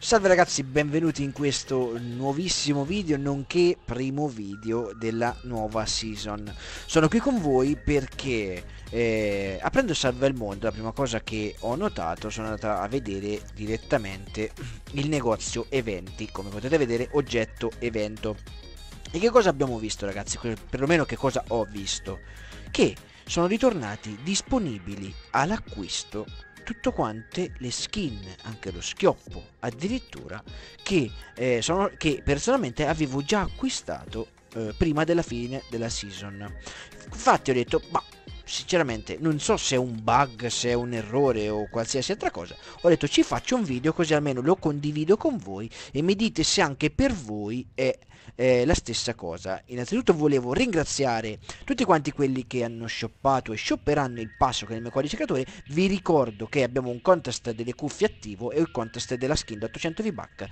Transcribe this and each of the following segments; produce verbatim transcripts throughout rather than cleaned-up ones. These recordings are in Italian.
Salve ragazzi, benvenuti in questo nuovissimo video, nonché primo video della nuova season. Sono qui con voi perché eh, aprendo Salve il Mondo, la prima cosa che ho notato, sono andata a vedere direttamente il negozio eventi. Come potete vedere, oggetto evento. E che cosa abbiamo visto ragazzi? Perlomeno che cosa ho visto? Che sono ritornati disponibili all'acquisto tutto quante le skin, anche lo schioppo addirittura, che, eh, sono, che personalmente avevo già acquistato eh, prima della fine della season. Infatti ho detto, ma sinceramente non so se è un bug, se è un errore o qualsiasi altra cosa. Ho detto ci faccio un video così almeno lo condivido con voi e mi dite se anche per voi è eh, la stessa cosa. Innanzitutto volevo ringraziare tutti quanti quelli che hanno shoppato e shopperanno il passo con il mio codice creatore. Vi ricordo che abbiamo un contest delle cuffie attivo e il contest della skin da ottocento V-Buck,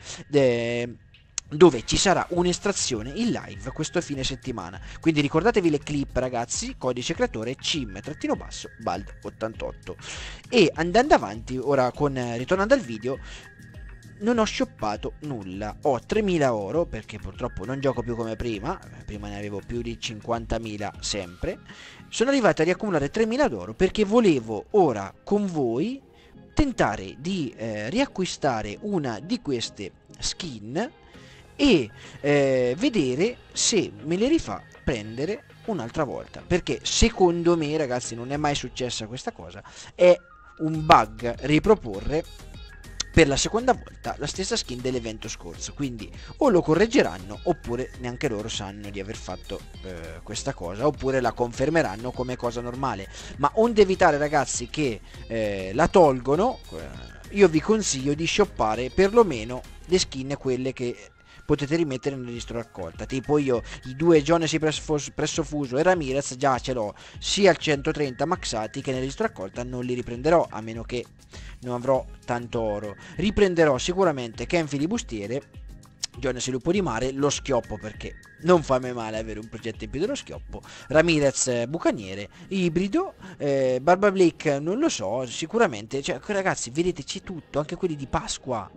dove ci sarà un'estrazione in live questo fine settimana. Quindi ricordatevi le clip ragazzi, codice creatore cim-bald ottantotto. E andando avanti ora con ritornando al video, non ho shoppato nulla. Ho tremila oro perché purtroppo non gioco più come prima. Prima ne avevo più di cinquantamila sempre. Sono arrivato a riaccumulare tremila d'oro perché volevo ora con voi tentare di eh, riacquistare una di queste skin e eh, vedere se me le rifà prendere un'altra volta, perché secondo me ragazzi non è mai successa questa cosa. È un bug riproporre per la seconda volta la stessa skin dell'evento scorso, quindi o lo correggeranno oppure neanche loro sanno di aver fatto eh, questa cosa, oppure la confermeranno come cosa normale. Ma onde evitare ragazzi che eh, la tolgono, eh, io vi consiglio di shoppare perlomeno le skin quelle che potete rimettere nel registro raccolta. Tipo io i due Jonesy Presso Fuso e Ramirez già ce l'ho sia al centotrenta maxati che nel registro raccolta non li riprenderò, a meno che non avrò tanto oro. Riprenderò sicuramente Ken Filibustiere, Jonesy Lupo di Mare, lo schioppo perché non fa mai male avere un progetto in più dello schioppo, Ramirez bucaniere, ibrido, eh, Barba Blake non lo so, sicuramente, cioè ragazzi vedete c'è tutto, anche quelli di Pasqua.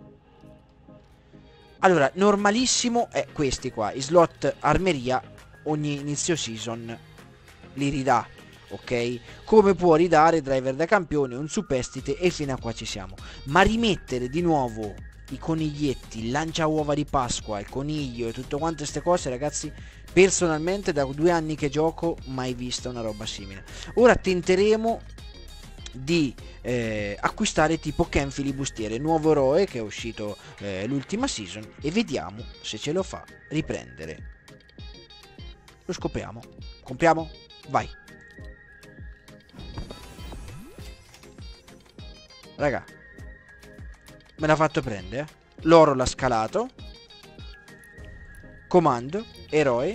Allora, normalissimo è questi qua, i slot armeria ogni inizio season li ridà, ok? Come può ridare driver da campione, un superstite e fino a qua ci siamo. Ma rimettere di nuovo i coniglietti, il lancia uova di Pasqua, il coniglio e tutto quante queste cose ragazzi, personalmente da due anni che gioco mai vista una roba simile. Ora tenteremo di eh, acquistare tipo Ken Filibustiere, nuovo eroe che è uscito eh, l'ultima season, e vediamo se ce lo fa riprendere. Lo scopriamo. Compriamo? Vai. Raga, me l'ha fatto prendere. L'oro l'ha scalato. Comando, eroe.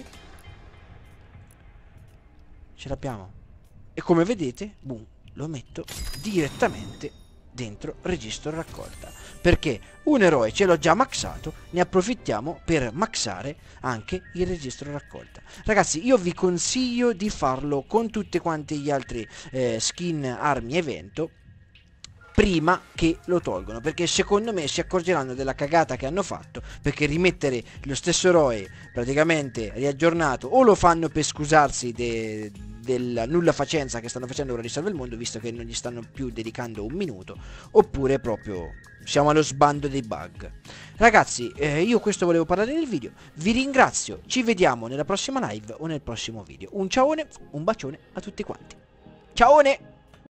Ce l'abbiamo. E come vedete, boom, lo metto direttamente dentro registro raccolta, perché un eroe ce l'ho già maxato, ne approfittiamo per maxare anche il registro raccolta. Ragazzi, io vi consiglio di farlo con tutti quanti gli altri eh, skin, armi, evento prima che lo tolgono, perché secondo me si accorgeranno della cagata che hanno fatto, perché rimettere lo stesso eroe praticamente riaggiornato o lo fanno per scusarsi de della nulla facenza che stanno facendo ora di Salve il Mondo, visto che non gli stanno più dedicando un minuto, oppure proprio siamo allo sbando dei bug. Ragazzi, eh, io questo volevo parlare nel video, vi ringrazio, ci vediamo nella prossima live o nel prossimo video. Un ciaone, un bacione a tutti quanti. Ciaone!